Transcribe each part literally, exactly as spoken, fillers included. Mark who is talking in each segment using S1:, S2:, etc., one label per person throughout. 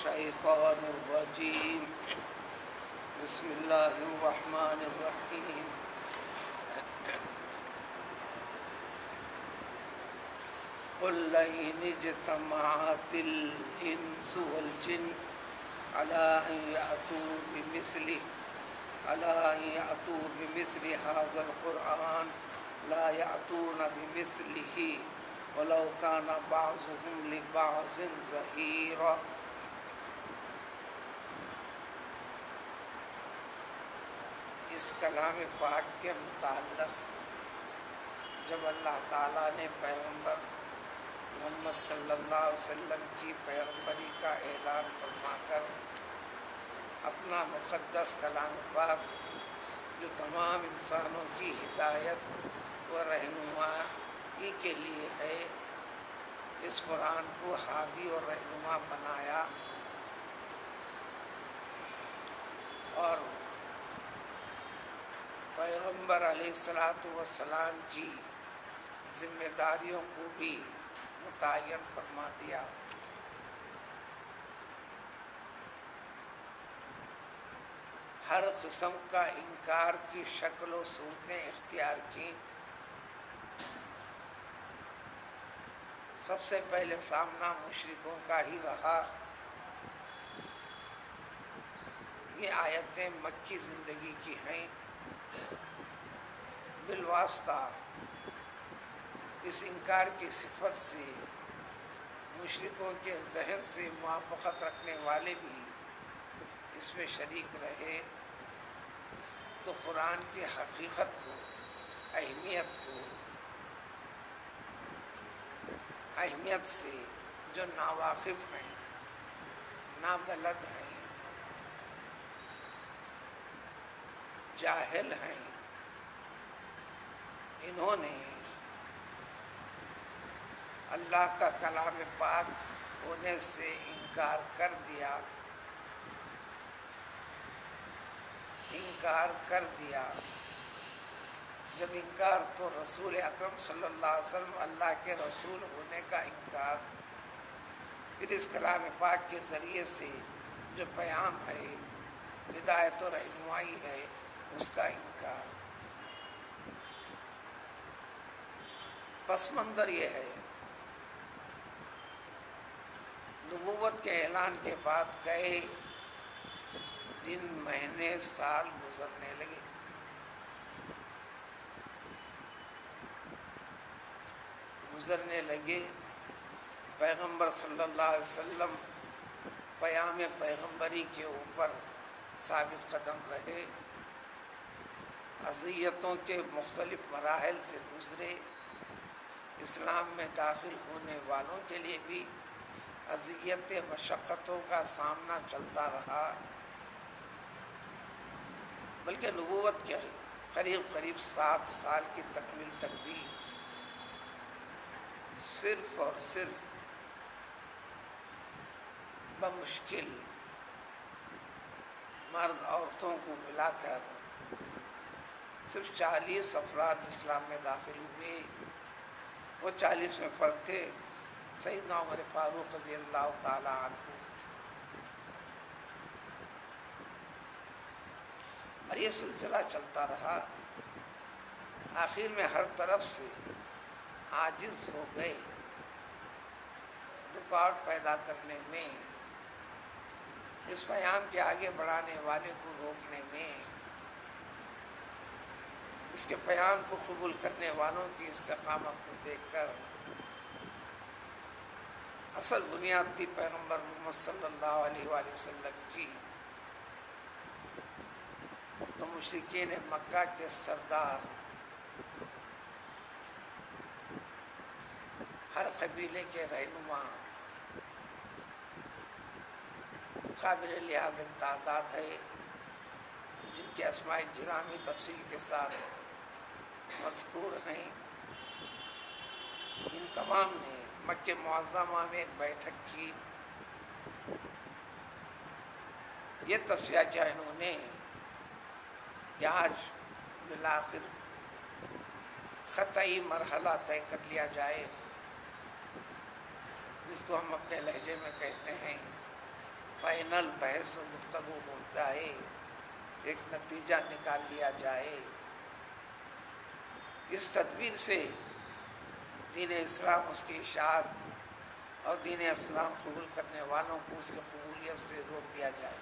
S1: الشيطان الرجيم بسم الله الرحمن الرحيم قل لئن اجتمعت الإنس والجن على أن يأتوا بمثله على أن يأتوا بمثل هذا القرآن لا يأتون بمثله ولو كان بعضهم لبعض ظهيرا۔ اس کلام پاک کے متعلق جب اللہ تعالیٰ نے پیغمبر محمد صلی اللہ علیہ وسلم کی پیغمبری کا اعلان فرما کر اپنا مقدس کلام پاک جو تمام انسانوں کی ہدایت و رہنمائی کے لیے ہے، اس قرآن کو ہادی اور رہنما بنایا اور پیغمبر علیہ الصلاۃ والسلام کی ذمہ داریوں کو بھی متعین فرما دیا۔ ہر قسم کا انکار کی شکل و صورتیں اختیار کی۔ سب سے پہلے سامنا مشرکوں کا ہی رہا۔ یہ آیتیں مکی زندگی کی ہیں، بالواسطہ اس انکار کی صفت سے مشرکوں کے ذہن سے موافقت رکھنے والے بھی اس میں شریک رہے، تو قرآن کی حقیقت کو، اہمیت کو، اہمیت سے جو ناواقف ہیں، نابلد ہیں، جاہل ہیں، انہوں نے اللہ کا کلام پاک ہونے سے انکار کر دیا انکار کر دیا جب انکار تو رسول اکرم صلی اللہ علیہ وسلم اللہ کے رسول ہونے کا انکار، پھر اس کلام پاک کے ذریعے سے جو پیام ہے، ہدایت و رہنمائی ہے، اس کا انکار۔ پس منظر یہ ہے، نبوت کے اعلان کے بعد کئی دن، مہینے، سال گزرنے لگے۔ گزرنے لگے پیغمبر صلی اللہ علیہ وسلم پیام پیغمبری کے اوپر ثابت قدم رہے، اذیتوں کے مختلف مراحل سے گزرے۔ اسلام میں داخل ہونے والوں کے لیے بھی اذیت مشقتوں کا سامنا چلتا رہا، بلکہ نبوت کے قریب قریب سات سال کی تکمیل تک بھی صرف اور صرف بمشکل مرد عورتوں کو ملا کر صرف چالیس افراد اسلام میں داخل ہوئے۔ وہ چالیس میں فرد تھے سیدنا عمر فاروق رضی اللہ تعالی عنہ، اور یہ سلسلہ چلتا رہا۔ آخر میں ہر طرف سے عاجز ہو گئے، رکاوٹ پیدا کرنے میں، اس پیام کے آگے بڑھانے والے کو روکنے میں، اس کے پیام کو قبول کرنے والوں کی استقامت کو دیکھ کر اصل بنیاد تھی پیغمبر محمد صلی اللہ علیہ وآلہ وسلم کی، تو مشرکین مکہ کے سردار، ہر قبیلے کے رہنما، قابل لحاظ تعداد ہے، جن کے اسماء گرامی تفصیل کے ساتھ مذکور ہیں، ان تمام نے مکہ معظمہ میں ایک بیٹھک کی۔ یہ تصفیہ کیا انہوں نے کہ آج بالآخر قطعی مرحلہ طے کر لیا جائے، جس کو ہم اپنے لہجے میں کہتے ہیں فائنل بحث و گفتگو ہو جائے، ایک نتیجہ نکال لیا جائے۔ اس تدبیر سے دین اسلام، اس کی اشاعت اور دین اسلام قبول کرنے والوں کو اس کی قبولیت سے روک دیا جائے۔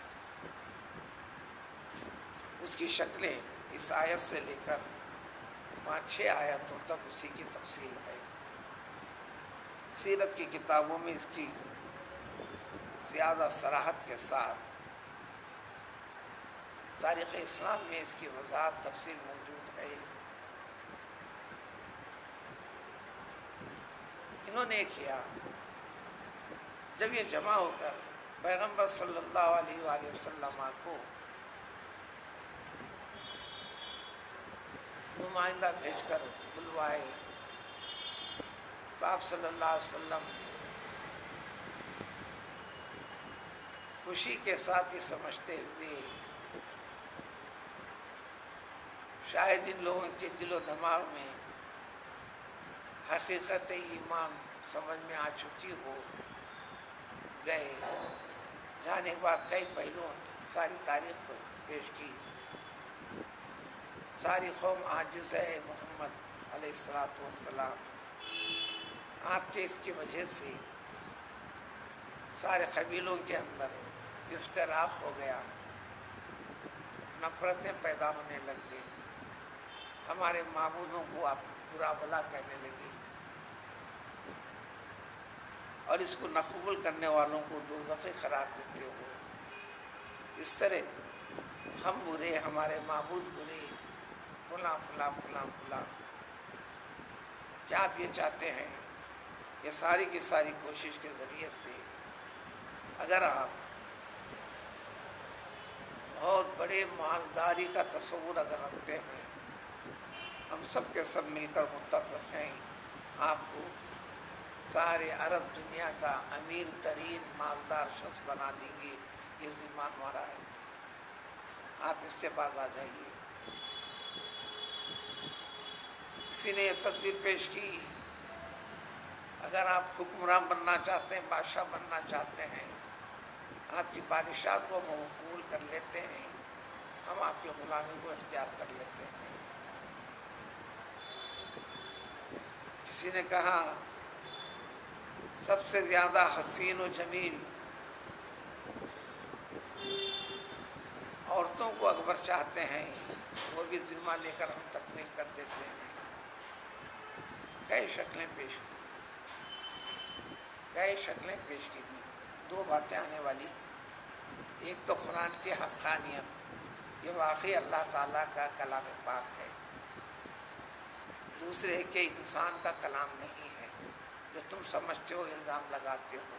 S1: اس کی شکلیں اس آیت سے لے کر پانچ چھ آیتوں تک اسی کی تفصیل ہے۔ سیرت کی کتابوں میں اس کی زیادہ صراحت کے ساتھ، تاریخ اسلام میں اس کی وضاحت تفصیل موجود ہے۔ انہوں نے کیا، جب یہ جمع ہو کر پیغمبر صلی اللہ علیہ وآلہ وسلم کو نمائندہ بھیج کر بلوائے، تو آپ صلی اللہ علیہ وسلم خوشی کے ساتھ یہ سمجھتے ہوئے، شاید ان لوگوں کے دل و دماغ میں حقیقت ایمان سمجھ میں آ چکی ہو گئے، جانے کے بعد کئی پہلوؤں ساری تاریخ کو پیش کی۔ ساری قوم عاجز ہے محمد علیہ الصلوۃ والسلام، آپ کے اس کی وجہ سے سارے قبیلوں کے اندر افتراق ہو گیا، نفرتیں پیدا ہونے لگ گئی، ہمارے معبودوں کو آپ برا بھلا کہنے لگے، اور اس کو نہ قبول کرنے والوں کو دوزخی قرار دیتے ہو۔ اس طرح ہم برے، ہمارے معبود برے، فلاں فلاں فلاں فلاں۔ کیا آپ یہ چاہتے ہیں؟ یہ ساری کی ساری کوشش کے ذریعے سے اگر آپ بہت بڑے مالداری کا تصور اگر رکھتے ہیں، ہم سب کے سب مل کر متفق ہیں، آپ کو سارے عرب دنیا کا امیر ترین مالدار شخص بنا دیں گے، یہ ذمہ ہمارا ہے، آپ اس سے باز آ جائیے۔ کسی نے یہ تدبیر پیش کی، اگر آپ حکمران بننا چاہتے ہیں، بادشاہ بننا چاہتے ہیں، آپ کی بادشاہت کو ہم قبول کر لیتے ہیں، ہم آپ کی غلامی کو اختیار کر لیتے ہیں۔ کسی نے کہا سب سے زیادہ حسین و جمیل عورتوں کو اکبر چاہتے ہیں، وہ بھی ذمہ لے کر ہم تکمیل کر دیتے ہیں۔ کئی شکلیں پیش کی کئی شکلیں پیش کی گئی۔ دو باتیں آنے والی ہیں، ایک تو قرآن کی حقانیت، یہ واقعی اللہ تعالیٰ کا کلام پاک ہے، دوسرے کہ انسان کا کلام نہیں ہے جو تم سمجھتے ہو، الزام لگاتے ہو،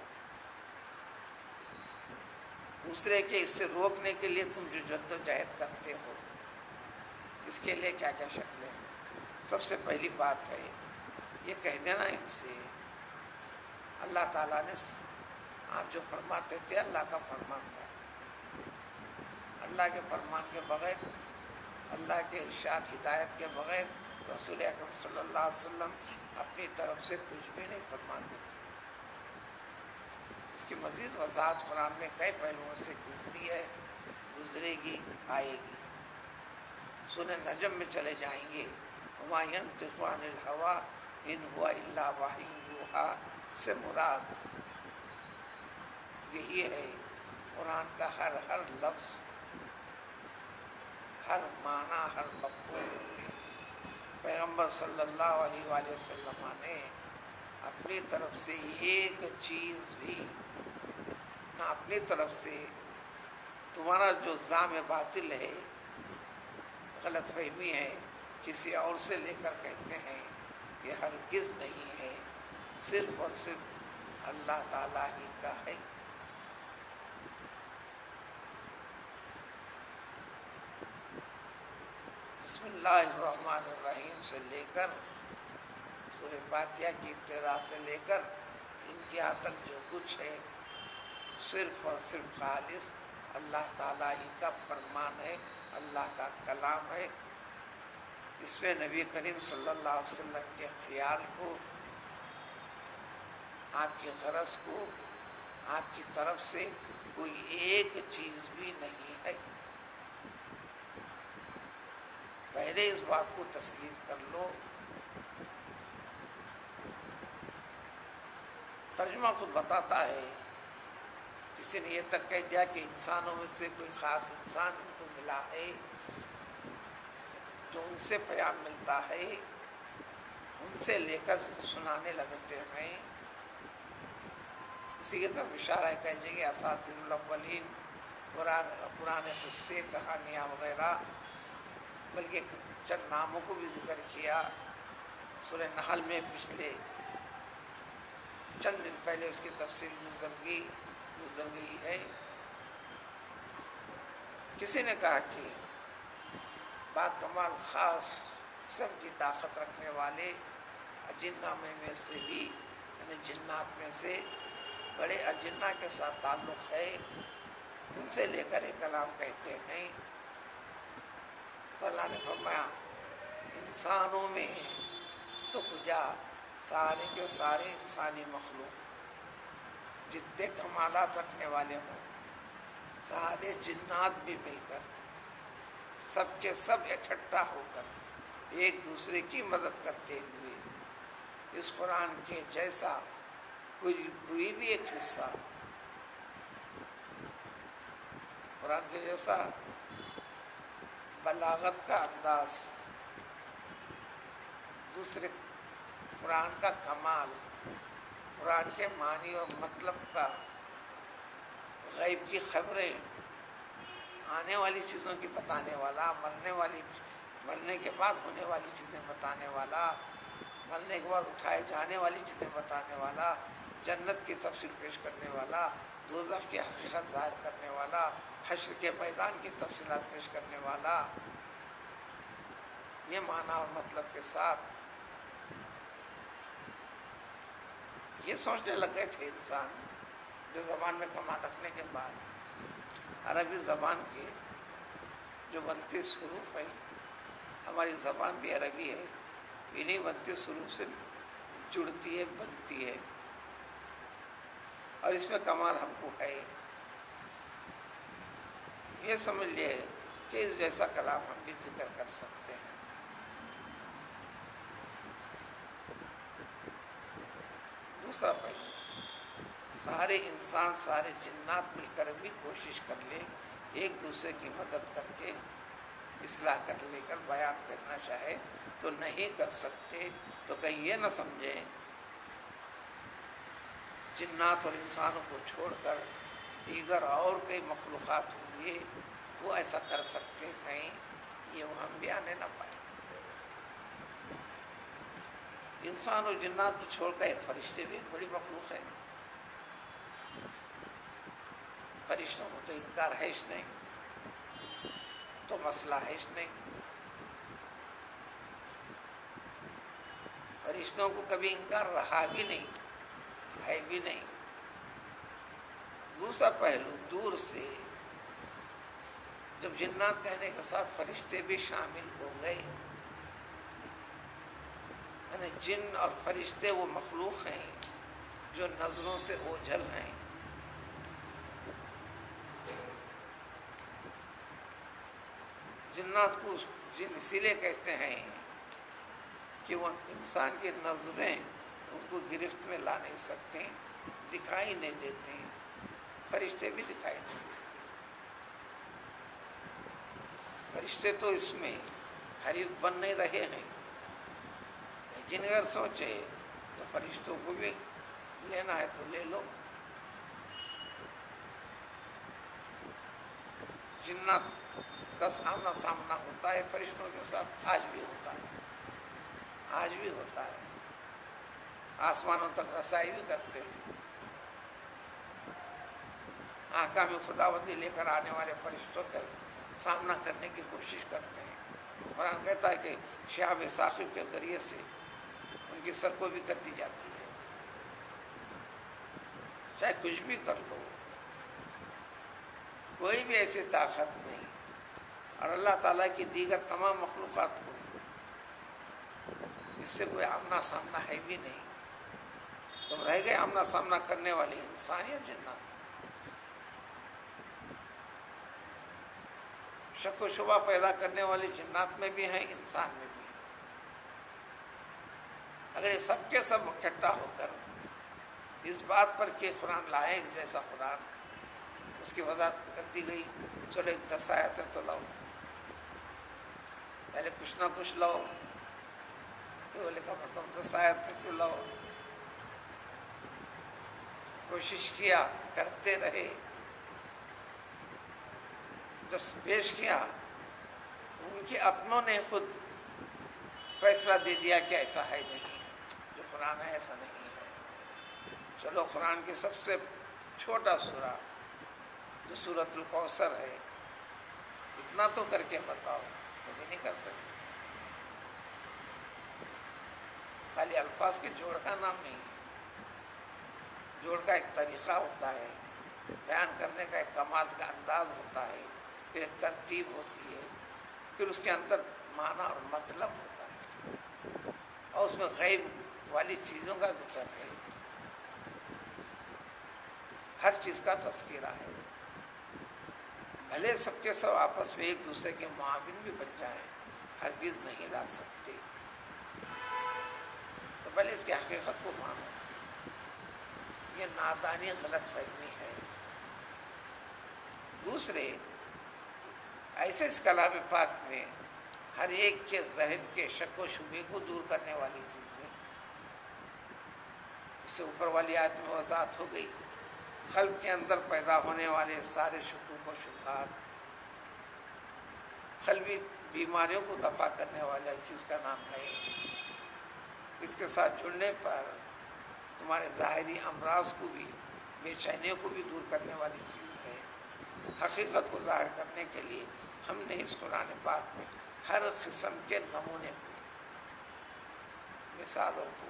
S1: دوسرے کہ اس سے روکنے کے لیے تم جو جد و جہد کرتے ہو، اس کے لیے کیا کیا شکلیں ہیں۔ سب سے پہلی بات ہے یہ کہہ دینا ان سے، اللہ تعالیٰ نے آپ جو فرماتے تھے اللہ کا فرمان تھا، اللہ کے فرمان کے بغیر، اللہ کے ارشاد ہدایت کے بغیر رسول اکرم صلی اللہ علیہ وسلم اپنی طرف سے کچھ بھی نہیں فرماتے تھے۔ اس کی مزید وضاحت قرآن میں کئی پہلوؤں سے گزری ہے، گزرے گی، آئے گی۔ سورہ نجم میں چلے جائیں گے، وما ينطق عن الهوى ان هو الا وحی یوحی سے مراد یہی ہے، قرآن کا ہر ہر لفظ، ہر معنی، ہر مفہوم پیغمبر صلی اللہ علیہ وآلہ وسلم نے اپنی طرف سے ایک چیز بھی نہ اپنی طرف سے، تمہارا جو زعم باطل ہے، غلط فہمی ہے، کسی اور سے لے کر کہتے ہیں، یہ ہرگز نہیں ہے، صرف اور صرف اللہ تعالیٰ ہی کا ہے۔ بسم اللہ الرحمن الرحیم سے لے کر سورہ فاتحہ کی ابتدا سے لے کر انتہا تک جو کچھ ہے، صرف اور صرف خالص اللہ تعالیٰ ہی کا فرمان ہے، اللہ کا کلام ہے۔ اس میں نبی کریم صلی اللہ علیہ وسلم کے خیال کو، آپ کی غرض کو، آپ کی طرف سے کوئی ایک چیز بھی نہیں ہے۔ پہلے اس بات کو تسلیم کر لو۔ ترجمہ خود بتاتا ہے، کسی نے یہ تک کہہ دیا کہ انسانوں میں سے کوئی خاص انسان ان کو ملا ہے جو ان سے پیام ملتا ہے، ان سے لے کر سنانے لگتے ہیں۔ اسی کی طرف اشارہ ہے، کہہ کہ اساطیر الاولین، پرانے قصے، کہانیاں وغیرہ، بلکہ چند ناموں کو بھی ذکر کیا۔ سورہ نحل میں پچھلے چند دن پہلے اس کی تفصیل گزر گئی گزر گئی ہے۔ کسی نے کہا کہ باکمال خاص قسم کی طاقت رکھنے والے اجنہ میں سے بھی، یعنی جنات میں سے بڑے اجنہ کے ساتھ تعلق ہے، ان سے لے کر ایک کلام کہتے ہیں۔ تو اللہ نے فرمایا انسانوں میں تو کجا، سارے کے سارے انسانی مخلوق جتنے کمالات رکھنے والے ہوں، سارے جنات بھی مل کر، سب کے سب اکٹھا ہو کر ایک دوسرے کی مدد کرتے ہوئے اس قرآن کے جیسا کوئی کوئی بھی ایک حصہ، قرآن کے جیسا بلاغت کا انداز، دوسرے قرآن کا کمال، قرآن کے معنی اور مطلب کا، غیب کی خبریں، آنے والی چیزوں کی بتانے والا، مرنے والی مرنے کے بعد ہونے والی چیزیں بتانے والا، مرنے کے بعد اٹھائے جانے والی چیزیں بتانے والا، جنت کی تفصیل پیش کرنے والا، دوزخ کی حقیقت ظاہر کرنے والا، حشر کے میدان کی تفصیلات پیش کرنے والا، یہ معنی اور مطلب کے ساتھ یہ سوچنے لگ گئے تھے انسان جو زبان میں کمال رکھنے کے بعد عربی زبان کے جو بنتیس حروف ہیں، ہماری زبان بھی عربی ہے، انہیں بنتیس حروف سے جڑتی ہے، بنتی ہے، اور اس میں کمال ہم کو ہے۔ یہ سمجھ لیے کہ اس جیسا کلام ہم بھی ذکر کر سکتے ہیں۔ دوسرا پہلو، سارے انسان، سارے جنات مل کر بھی کوشش کر لیں، ایک دوسرے کی مدد کر کے اصلاح کر لے کر بیان کرنا چاہے تو نہیں کر سکتے، تو کہیں یہ نہ سمجھیں جنات اور انسانوں کو چھوڑ کر دیگر اور کئی مخلوقات ہوئے وہ ایسا کر سکتے ہیں، یہ وہ ہم بھی آنے نہ پائے۔ انسان اور جنات کو چھوڑ کر ایک فرشتے بھی ایک بڑی مخلوق ہے، فرشتوں کو تو انکار ہے ہی نہیں، تو مسئلہ ہے ہی نہیں، فرشتوں کو کبھی انکار رہا بھی نہیں، ہے بھی نہیں۔ دوسرا پہلو، دور سے جب جنات کہنے کے ساتھ فرشتے بھی شامل ہو گئے، یعنی جن اور فرشتے وہ مخلوق ہیں جو نظروں سے اوجھل ہیں، جنات کو جن اسی لیے کہتے ہیں کہ وہ انسان کی نظریں ان کو گرفت میں لا نہیں سکتے، دکھائی نہیں دیتے، فرشتے بھی دکھائی نہیں دیتے۔ فرشتے تو اس میں حریف بن نہیں رہے ہیں، لیکن اگر سوچے تو فرشتوں کو بھی لینا ہے تو لے لو۔ جنات کا آمنا سامنا ہوتا ہے فرشتوں کے ساتھ، آج بھی ہوتا ہے، آج بھی ہوتا ہے، آسمانوں تک رسائی بھی کرتے ہیں، احکام خداوندی لے کر آنے والے فرشتوں کا سامنا کرنے کی کوشش کرتے ہیں۔ قرآن کہتا ہے کہ شہاب ثاقب کے ذریعے سے ان کی سر کو بھی کر دی جاتی ہے، چاہے کچھ بھی کر لو، کوئی بھی ایسی طاقت نہیں، اور اللہ تعالیٰ کی دیگر تمام مخلوقات کو اس سے کوئی آمنا سامنا ہے بھی نہیں، تو رہ گئے آمنا سامنا کرنے والے انسان یا جنات۔ شک و شبہ پیدا کرنے والے جنات میں بھی ہیں، انسان میں بھی ہیں۔ اگر یہ سب کے سب اکٹھا ہو کر اس بات پر کہ قرآن لائے جیسا قرآن، اس کی وضاحت کر دی گئی، چلو ایک دس آیتیں تو لاؤ، پہلے کچھ نہ کچھ لاؤ، بولے کم از کم دس آیتیں تو لاؤ، کوشش کیا، کرتے رہے، جب پیش کیا تو ان کے اپنوں نے خود فیصلہ دے دیا کہ ایسا ہے نہیں ہے، جو قرآن ہے ایسا نہیں ہے۔ چلو قرآن کے سب سے چھوٹا سورہ جو سورۃ الکوثر ہے، اتنا تو کر کے بتاؤ، وہ بھی نہیں کر سکتے۔ خالی الفاظ کے جوڑ کا نام نہیں ہے، جوڑ کا ایک طریقہ ہوتا ہے، بیان کرنے کا ایک کمال کا انداز ہوتا ہے، پھر ایک ترتیب ہوتی ہے، پھر اس کے اندر معنی اور مطلب ہوتا ہے، اور اس میں غیب والی چیزوں کا ذکر ہے، ہر چیز کا تذکرہ ہے۔ بھلے سب کے سب آپس میں ایک دوسرے کے معاون بھی بن جائیں، ہرگز نہیں لا سکتے، تو بھلے اس کی حقیقت کو مانو۔ یہ نادانی غلط فہمی ہے۔ دوسرے، ایسے اس کلام پاک میں ہر ایک کے ذہن کے شک و شبے کو دور کرنے والی چیزیں، اس سے اوپر والی آیت میں وضاحت ہو گئی، قلب کے اندر پیدا ہونے والے سارے شکوک و شبہات، قلبی بیماریوں کو دفع کرنے والا چیز کا نام ہے۔ اس کے ساتھ جڑنے پر تمہارے ظاہری امراض کو بھی، بے چینیوں کو بھی دور کرنے والی چیز ہے۔ حقیقت کو ظاہر کرنے کے لیے ہم نے اس قرآن پاک میں ہر قسم کے نمونے کو، مثالوں کو،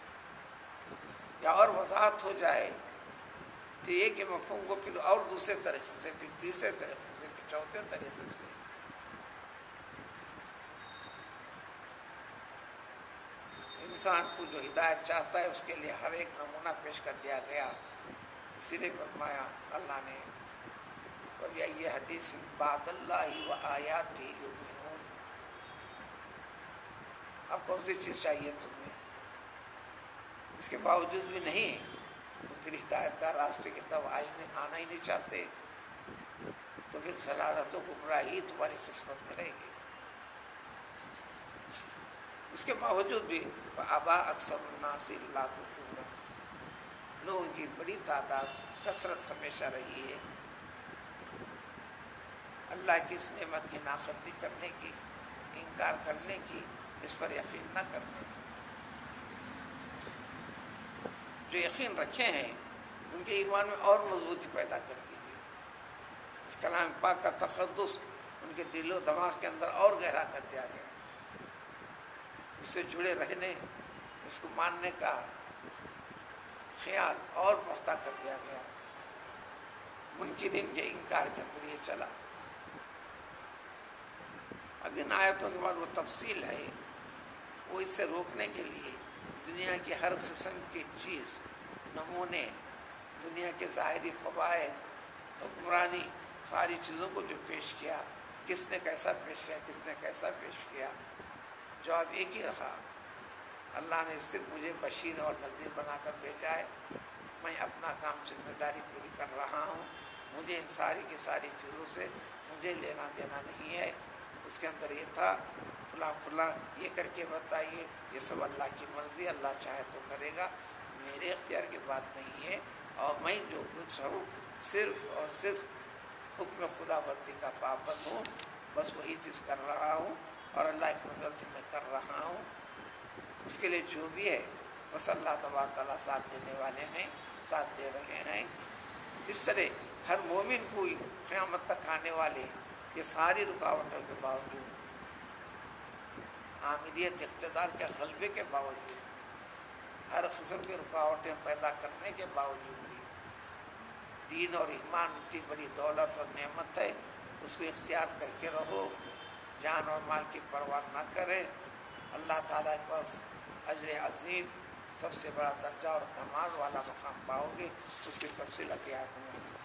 S1: یا اور وضاحت ہو جائے کہ ایک ہی مفہوم کو پھر اور دوسرے طریقے سے، پھر تیسرے طریقے سے، پھر چوتھے طریقے سے، انسان کو جو ہدایت چاہتا ہے اس کے لیے ہر ایک نمونہ پیش کر دیا گیا۔ اسی لیے فرمایا اللہ نے، وَبِأَيِّ حَدِيثٍ بَعْدَ اللَّهِ وَآيَاتِهِ يُؤْمِنُونَ۔ اب کون سی چیز چاہیے تمہیں؟ اس کے باوجود بھی نہیں تو پھر ہدایت کا راستے کی طرف آنا ہی نہیں چاہتے، تو پھر ضلالت و گمراہی تمہاری قسمت میں رہے گی۔ اس کے باوجود بھی وَأَبَى أَكْثَرُ النَّاسِ إِلَّا كُفُورًا، لوگوں کی بڑی تعداد، کثرت ہمیشہ رہی ہے اللہ کی اس نعمت کی نافرمانی کرنے کی، انکار کرنے کی، اس پر یقین نہ کرنے کی۔ جو یقین رکھے ہیں ان کے ایمان میں اور مضبوطی پیدا کر دی گئی، اس کلام پاک کا تقدس ان کے دل و دماغ کے اندر اور گہرا کر دیا گیا، اس سے جڑے رہنے، اس کو ماننے کا خیال اور پختہ کر دیا گیا۔ منکرین کے انکار کے اندر یہ چلا۔ اب ان آیتوں کے بعد وہ تفصیل ہے، وہ اس سے روکنے کے لیے دنیا کی ہر قسم کی چیز، نمونے، دنیا کے ظاہری فوائد، حکمرانی، ساری چیزوں کو جو پیش کیا، کس نے کیسا پیش کیا، کس نے کیسا پیش کیا، جواب ایک ہی رہا، اللہ نے صرف مجھے بشیر اور نذیر بنا کر بھیجا ہے، میں اپنا کام ذمہ داری پوری کر رہا ہوں، مجھے ان ساری کی ساری چیزوں سے مجھے لینا دینا نہیں ہے۔ اس کے اندر یہ تھا فلاں فلاں یہ کر کے بتائیے، یہ سب اللہ کی مرضی، اللہ چاہے تو کرے گا، میرے اختیار کی بات نہیں ہے، اور میں جو کچھ ہوں صرف اور صرف حکم خدا بندی کا پابند ہوں، بس وہی چیز کر رہا ہوں، اور اللہ کے فضل سے میں کر رہا ہوں۔ اس کے لیے جو بھی ہے بس اللہ تبارک تعالیٰ ساتھ دینے والے ہیں، ساتھ دے رہے ہیں۔ اس طرح ہر مومن کو قیامت تک آنے والے یہ ساری رکاوٹوں کے باوجود، عاملیت اقتدار کے غلبے کے باوجود، ہر قسم کی رکاوٹیں پیدا کرنے کے باوجود بھی، دین اور ایمان اتنی بڑی دولت اور نعمت ہے، اس کو اختیار کر کے رہو، جان اور مال کی پرواہ نہ کرے، اللہ تعالیٰ کے پاس اجر عظیم، سب سے بڑا درجہ اور کمال والا مقام پاؤ گے۔ اس کی تفصیل ابھی آگے میں